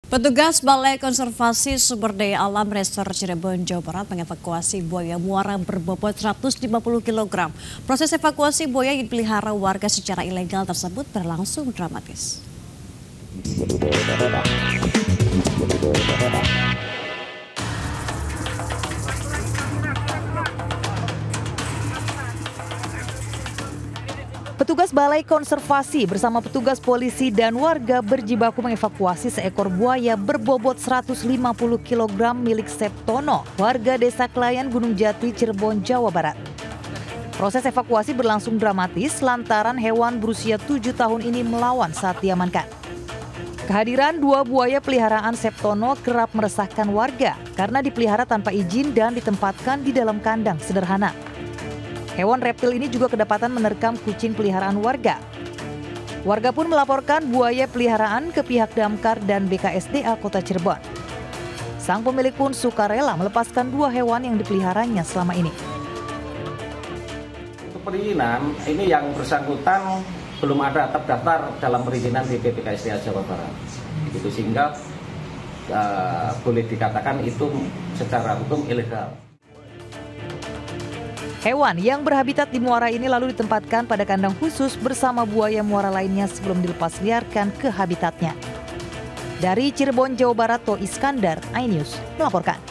Petugas Balai Konservasi Sumber Daya Alam Resor Cirebon, Jawa Barat mengevakuasi buaya muara berbobot 150 kg. Proses evakuasi buaya yang dipelihara warga secara ilegal tersebut berlangsung dramatis. Petugas Balai Konservasi bersama petugas polisi dan warga berjibaku mengevakuasi seekor buaya berbobot 150 kg milik Septono, warga Desa Klayan, Gunung Jati, Cirebon, Jawa Barat. Proses evakuasi berlangsung dramatis lantaran hewan berusia 7 tahun ini melawan saat diamankan. Kehadiran dua buaya peliharaan Septono kerap meresahkan warga karena dipelihara tanpa izin dan ditempatkan di dalam kandang sederhana. Hewan reptil ini juga kedapatan menerkam kucing peliharaan warga. Warga pun melaporkan buaya peliharaan ke pihak Damkar dan BKSDA Kota Cirebon. Sang pemilik pun sukarela melepaskan dua hewan yang dipeliharanya selama ini. Untuk perizinan, ini yang bersangkutan belum ada terdaftar dalam perizinan di BKSDA Jawa Barat. Itu sehingga boleh dikatakan itu secara hukum ilegal. Hewan yang berhabitat di muara ini lalu ditempatkan pada kandang khusus bersama buaya muara lainnya sebelum dilepas liarkan ke habitatnya. Dari Cirebon, Jawa Barat, To Iskandar, iNews melaporkan.